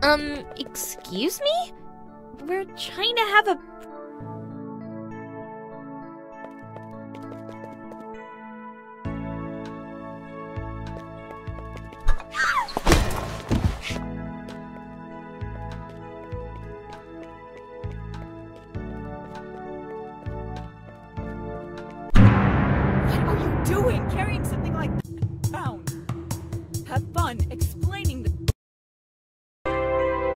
Excuse me? We're trying to have a... What are you doing, carrying something like